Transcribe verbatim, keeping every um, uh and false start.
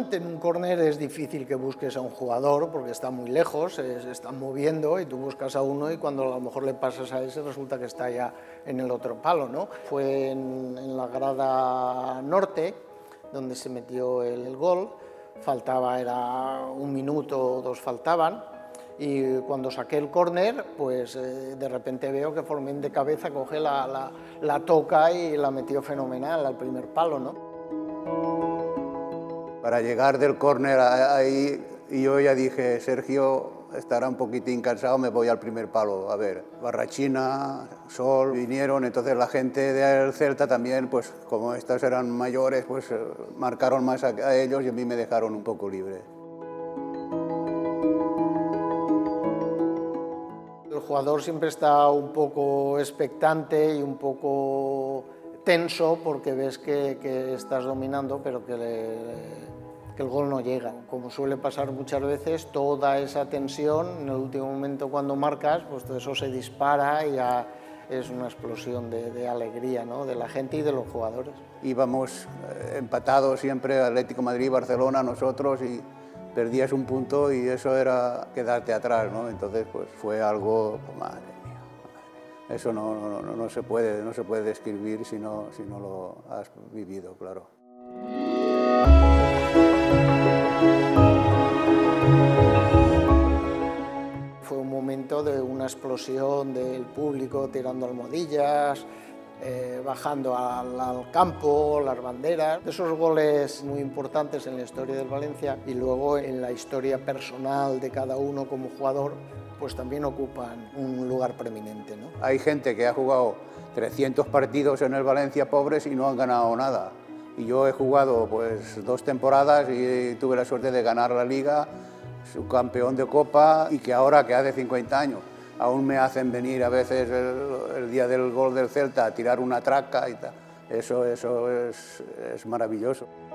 Normalmente en un córner es difícil que busques a un jugador porque está muy lejos, se, se están moviendo y tú buscas a uno y cuando a lo mejor le pasas a ese resulta que está ya en el otro palo, ¿no? Fue en, en la grada norte donde se metió el, el gol, faltaba, era un minuto o dos faltaban, y cuando saqué el córner, pues eh, de repente veo que Forment de cabeza coge la, la, la toca y la metió fenomenal al primer palo, ¿no? Para llegar del córner ahí, yo ya dije, Sergio estará un poquitín cansado, me voy al primer palo. A ver, Barrachina, Sol, vinieron, entonces la gente del Celta también, pues como estos eran mayores, pues marcaron más a ellos y a mí me dejaron un poco libre. El jugador siempre está un poco expectante y un poco tenso porque ves que, que estás dominando, pero que, le, que el gol no llega. Como suele pasar muchas veces, toda esa tensión, en el último momento cuando marcas, pues todo eso se dispara y ya es una explosión de, de alegría, ¿no?, de la gente y de los jugadores. Íbamos empatados siempre, Atlético Madrid, Barcelona, nosotros, y perdías un punto y eso era quedarte atrás, ¿no? Entonces, pues fue algo, pues, madre mía, madre mía. Eso no, no, no, no, se puede, no se puede describir si no, si no lo has vivido, claro. Fue un momento de una explosión del público tirando almohadillas, Eh, bajando al, al campo, las banderas, de esos goles muy importantes en la historia del Valencia y luego en la historia personal de cada uno como jugador, pues también ocupan un lugar preeminente, ¿no? Hay gente que ha jugado trescientos partidos en el Valencia, pobres, y no han ganado nada. Y yo he jugado pues dos temporadas y tuve la suerte de ganar la Liga, subcampeón de Copa, y que ahora, que hace cincuenta años, aún me hacen venir a veces el, el día del gol del Celta a tirar una traca y tal. Eso, eso es, es maravilloso.